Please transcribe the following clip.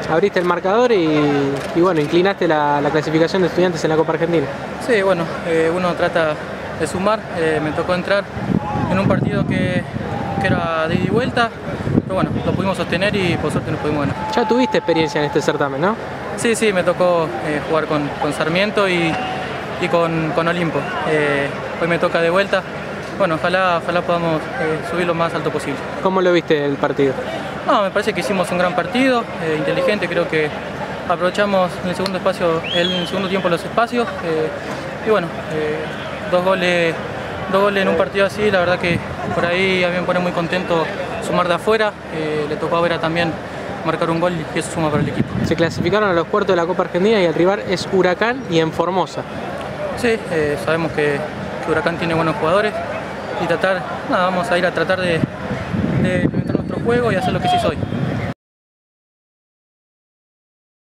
abriste el marcador y bueno, inclinaste la clasificación de Estudiantes en la Copa Argentina. Sí, bueno, uno trata de sumar, me tocó entrar en un partido que era de ida y vuelta, pero bueno, lo pudimos sostener y por suerte nos pudimos ganar. Ya tuviste experiencia en este certamen, ¿no? Sí, sí, me tocó jugar con Sarmiento y con Olimpo. Hoy me toca de vuelta. Bueno, ojalá podamos subir lo más alto posible. ¿Cómo lo viste el partido? No, me parece que hicimos un gran partido, inteligente, creo que aprovechamos en el segundo tiempo los espacios y bueno, dos goles en un partido así, la verdad que por ahí a mí me pone muy contento sumar de afuera, le tocó a Vera también marcar un gol y eso suma para el equipo. Se clasificaron a los cuartos de la Copa Argentina y el rival es Huracán y en Formosa. Sí, sabemos que Huracán tiene buenos jugadores y vamos a ir a tratar de implementar nuestro juego y hacer lo que se hizo hoy.